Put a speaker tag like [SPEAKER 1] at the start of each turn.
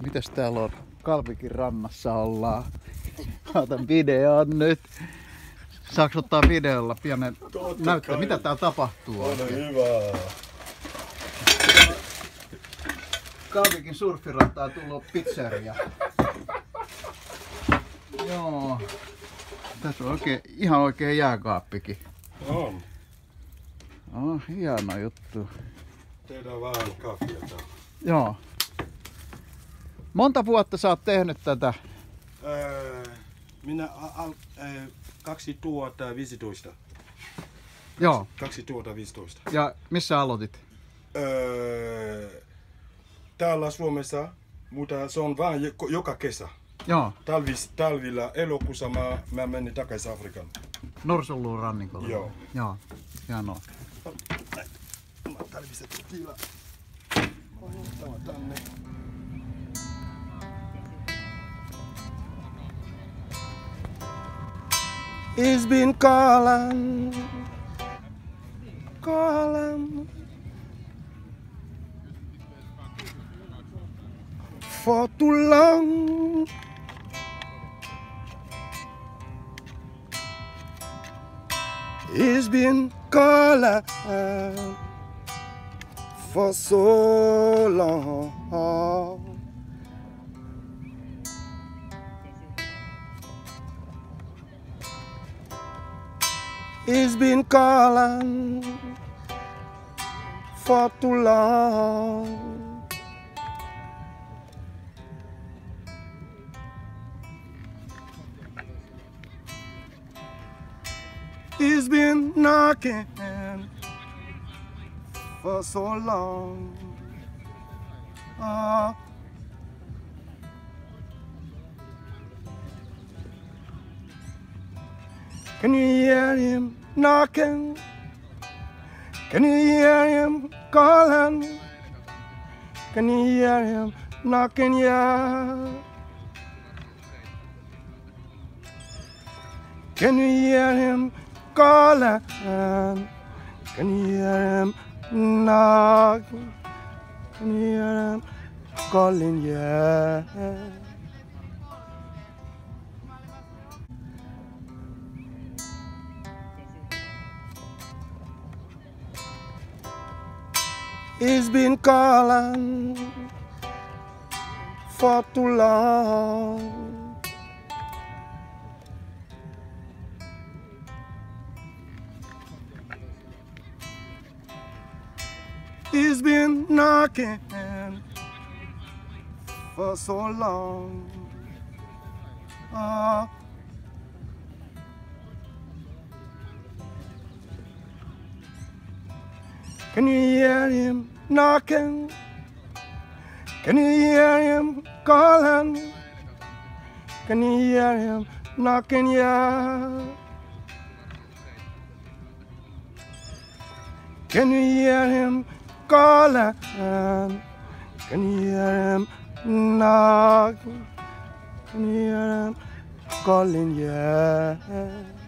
[SPEAKER 1] Mitäs täällä on? Kalpikin rannassa ollaan. Otan videon nyt. Saaks ottaa videolla pienen näyttää, mitä täällä tapahtuu?
[SPEAKER 2] Ole hyvä.
[SPEAKER 1] Kalpikin surfirantaan tullut pizzeria. Joo. Tässä on oikein, ihan oikein jääkaappikin.
[SPEAKER 2] On.
[SPEAKER 1] Oh, hieno juttu.
[SPEAKER 2] Tehdään vähän kahvia täällä.
[SPEAKER 1] Joo. Monta vuotta sä oot tehnyt tätä?
[SPEAKER 2] Minä 2015.
[SPEAKER 1] Joo.
[SPEAKER 2] 2015.
[SPEAKER 1] Ja missä aloitit?
[SPEAKER 2] Täällä Suomessa, mutta se on vain joka kesä.
[SPEAKER 1] Joo.
[SPEAKER 2] Talvilla elokuussa mä menin takaisin Afrikan.
[SPEAKER 1] Norsunluun rannikolla?
[SPEAKER 2] Joo.
[SPEAKER 1] Joo. Hienoa.
[SPEAKER 2] Mä tarvitsen tilaa. Tämä tänne. It's been calling for too long. It's been calling for so long. It's been calling for too long. It's been knocking for so long. Can you hear him knocking? Can you hear him calling? Can you hear him knocking? Yeah. Can you hear him calling? Can you hear him knocking? Can you hear him calling? Yeah. He's been calling for too long. He's been knocking for so long. Can you hear him knocking? Can you hear him calling? Can you hear him knocking? Yeah. Can you hear him calling? Can you hear him knocking? Can you hear him calling? Yeah.